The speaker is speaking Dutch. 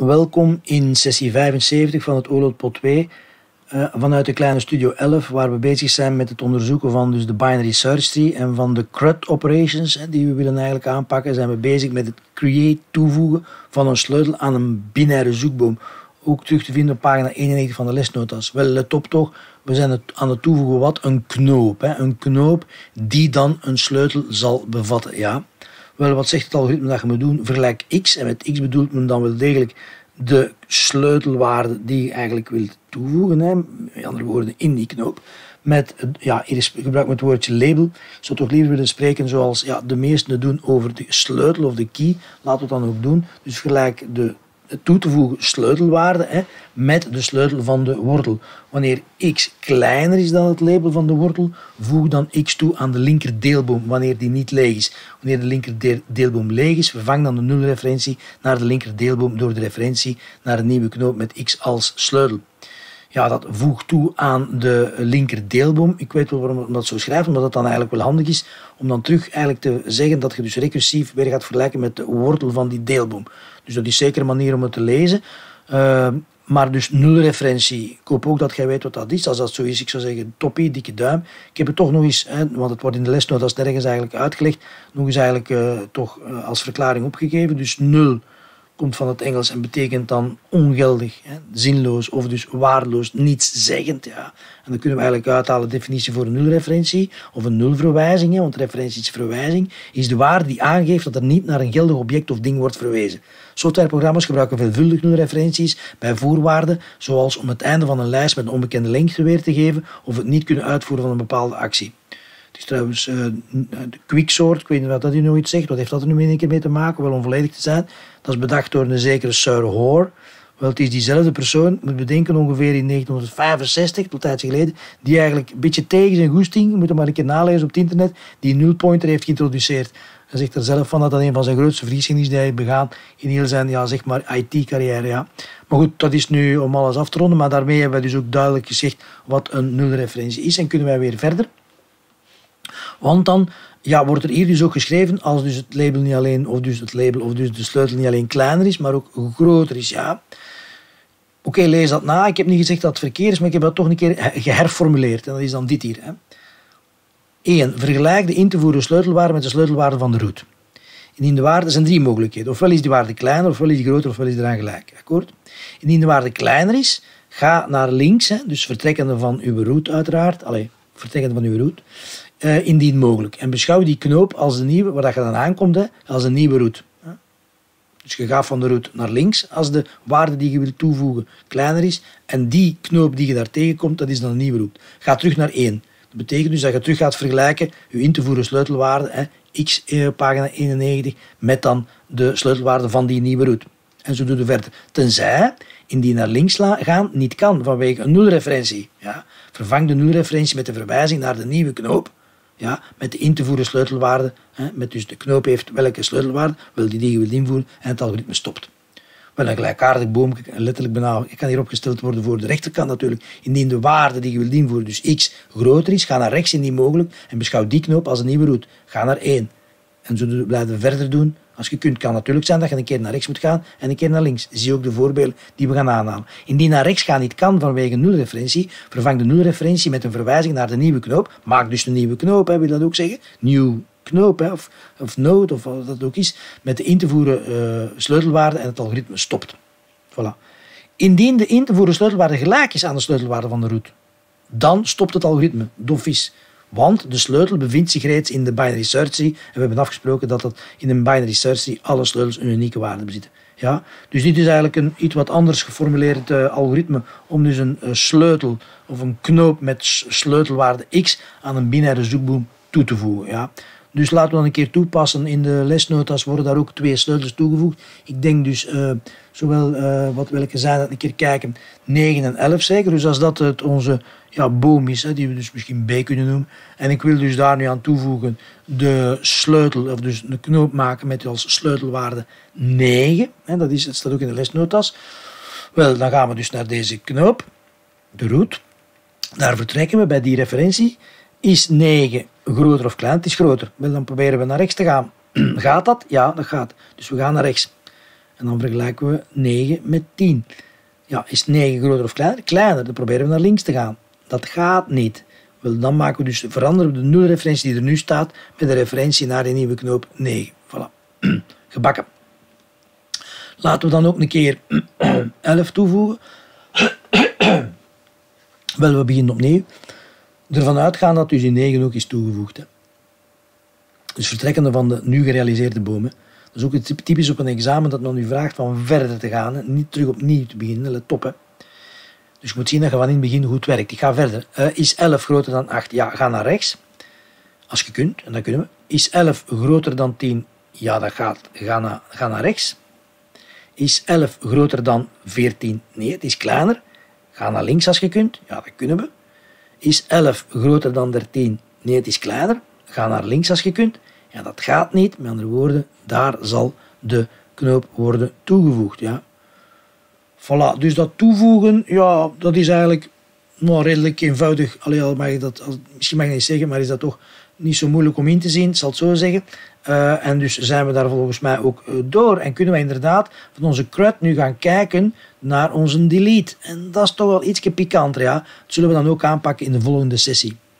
Welkom in sessie 75 van het OLODPod 2 vanuit de kleine Studio 11, waar we bezig zijn met het onderzoeken van dus de binary search tree en van de CRUD operations die we willen eigenlijk aanpakken. Zijn we bezig met het create toevoegen van een sleutel aan een binaire zoekboom. Ook terug te vinden op pagina 91 van de lesnotas. Wel, let op toch, we zijn aan het toevoegen wat? Een knoop. Een knoop die dan een sleutel zal bevatten. Ja. Wel, wat zegt het algoritme dat je moet doen? Vergelijk x, en met x bedoelt men dan wel degelijk de sleutelwaarde die je eigenlijk wilt toevoegen. Met andere woorden, in die knoop. Met, ja, hier gebruik ik het woordje label. Ik zou toch liever willen spreken zoals de meesten het doen over de sleutel of de key. Laten we het dan ook doen. Dus vergelijk de toe te voegen sleutelwaarde met de sleutel van de wortel. Wanneer x kleiner is dan het label van de wortel, voeg dan x toe aan de linker deelboom wanneer die niet leeg is. Wanneer de linker deelboom leeg is, vervang dan de nulreferentie naar de linker deelboom door de referentie naar een nieuwe knoop met x als sleutel. Ja, dat voegt toe aan de linker deelboom. Ik weet wel waarom we dat zo schrijven, omdat het dan eigenlijk wel handig is om dan terug eigenlijk te zeggen dat je dus recursief weer gaat vergelijken met de wortel van die deelboom. Dus dat is zeker een manier om het te lezen. Maar dus nulreferentie. Ik hoop ook dat jij weet wat dat is. Als dat zo is, ik zou zeggen toppie, dikke duim. Ik heb het toch nog eens, want het wordt in de lesnotas nergens eigenlijk uitgelegd, nog eens eigenlijk toch als verklaring opgegeven. Dus 0 komt van het Engels en betekent dan ongeldig, zinloos of dus waardeloos, nietszeggend. Ja. En dan kunnen we eigenlijk uithalen de definitie voor een nulreferentie of een nulverwijzing, want referentie is verwijzing, is de waarde die aangeeft dat er niet naar een geldig object of ding wordt verwezen. Softwareprogramma's gebruiken veelvuldig nulreferenties bij voorwaarden, zoals om het einde van een lijst met een onbekende lengte weer te geven of het niet kunnen uitvoeren van een bepaalde actie. Het is trouwens de quicksort, ik weet niet wat dat hier nog iets zegt, wat heeft dat er nu een keer mee te maken, wel onvolledig te zijn. Dat is bedacht door een zekere Sir Hoare. Wel, het is diezelfde persoon, moet bedenken ongeveer in 1965, tot een tijdje geleden, die eigenlijk een beetje tegen zijn goesting, je moet hem maar een keer nalezen op het internet, die nullpointer heeft geïntroduceerd. Hij zegt er zelf van dat dat een van zijn grootste vergissingen is die hij heeft begaan in heel zijn zeg maar IT-carrière. Ja. Maar goed, dat is nu om alles af te ronden, maar daarmee hebben wij dus ook duidelijk gezegd wat een nulreferentie is en kunnen wij weer verder. Want dan wordt er hier dus ook geschreven als dus het label niet alleen, of dus het label of dus de sleutel niet alleen kleiner is, maar ook groter is. Ja. Oké, lees dat na. Ik heb niet gezegd dat het verkeerd is, maar ik heb dat toch een keer geherformuleerd. En dat is dan dit hier. 1. Vergelijk de in te voeren sleutelwaarde met de sleutelwaarde van de root. Indien de waarde, er zijn 3 mogelijkheden. Ofwel is die waarde kleiner, ofwel is die groter, ofwel is die eraan gelijk. Akkoord? Indien de waarde kleiner is, ga naar links, dus vertrekkende van uw root uiteraard. Vertrekkende van uw root. Indien mogelijk. En beschouw die knoop als de nieuwe, waar je dan aankomt, als een nieuwe root. Dus je gaat van de root naar links als de waarde die je wilt toevoegen kleiner is. En die knoop die je daar tegenkomt, dat is dan een nieuwe root. Ga terug naar 1. Dat betekent dus dat je terug gaat vergelijken je in te voeren sleutelwaarde, x pagina 91, met dan de sleutelwaarde van die nieuwe root. En zo doe je verder. Tenzij, indien naar links gaan, niet kan vanwege een nulreferentie. Ja. Vervang de nulreferentie met de verwijzing naar de nieuwe knoop. Ja, met de in te voeren sleutelwaarde. Met dus de knoop heeft welke sleutelwaarde, die je wilt invoeren en het algoritme stopt. Wel een gelijkaardig boomje, letterlijk bijna, kan hier opgesteld worden voor de rechterkant natuurlijk. Indien de waarde die je wilt invoeren, dus x, groter is, ga naar rechts indien mogelijk en beschouw die knoop als een nieuwe root. Ga naar 1. En zo blijven we verder doen. Als je kunt, kan natuurlijk zijn dat je een keer naar rechts moet gaan en een keer naar links. Zie ook de voorbeelden die we gaan aanhalen. Indien naar rechts gaan niet kan vanwege nulreferentie, vervang de nulreferentie met een verwijzing naar de nieuwe knoop. Maak dus een nieuwe knoop, wil dat ook zeggen. Nieuw knoop, of node, of wat dat ook is, met de in te voeren sleutelwaarde en het algoritme stopt. Voilà. Indien de in te voeren sleutelwaarde gelijk is aan de sleutelwaarde van de root, dan stopt het algoritme, dofies. Want de sleutel bevindt zich reeds in de binary search tree. En we hebben afgesproken dat in een binary search tree alle sleutels een unieke waarde bezitten. Ja? Dus dit is eigenlijk een iets wat anders geformuleerd algoritme om dus een sleutel of een knoop met sleutelwaarde x aan een binaire zoekboom toe te voegen. Ja? Dus laten we dan een keer toepassen. In de lesnotas worden daar ook 2 sleutels toegevoegd. Ik denk dus zowel welke zijn dat een keer kijken, 9 en 11 zeker. Dus als dat onze boom is, die we dus misschien B kunnen noemen. En ik wil dus daar nu aan toevoegen de sleutel, of dus een knoop maken met als sleutelwaarde 9. Dat staat ook in de lesnotas. Wel, dan gaan we dus naar deze knoop, de root. Daar vertrekken we bij die referentie. Is 9 groter of kleiner? Het is groter. Wel, dan proberen we naar rechts te gaan. Gaat dat? Ja, dat gaat. Dus we gaan naar rechts. En dan vergelijken we 9 met 10. Ja, is 9 groter of kleiner? Kleiner, dan proberen we naar links te gaan. Dat gaat niet. Wel, dan maken we dus, veranderen we de nulreferentie die er nu staat met de referentie naar de nieuwe knoop 9. Voilà. Gebakken. Laten we dan ook een keer 11 toevoegen. Wel, we beginnen opnieuw. Ervan uitgaan dat dus die 9 ook is toegevoegd. Hè. Dus vertrekkende van de nu gerealiseerde bomen. Dat is ook typisch op een examen dat men u vraagt van verder te gaan. Hè. Niet terug opnieuw te beginnen. Let op. Hè. Dus je moet zien dat je van in het begin goed werkt. Ik ga verder. Is 11 groter dan 8? Ja, ga naar rechts. Als je kunt, en dat kunnen we. Is 11 groter dan 10? Ja, dat gaat. Ga naar rechts. Is 11 groter dan 14? Nee, het is kleiner. Ga naar links als je kunt. Ja, dat kunnen we. Is 11 groter dan 13? Nee, het is kleiner. Ga naar links als je kunt. Ja, dat gaat niet. Met andere woorden, daar zal de knoop worden toegevoegd. Ja. Voilà, dus dat toevoegen, ja, dat is eigenlijk redelijk eenvoudig. Allee, al mag je dat, misschien mag je niet zeggen, maar is dat toch niet zo moeilijk om in te zien, ik zal het zo zeggen. En dus zijn we daar volgens mij ook door. En kunnen we inderdaad van onze CRUD nu gaan kijken naar onze delete. En dat is toch wel iets pikanter, ja. Dat zullen we dan ook aanpakken in de volgende sessie.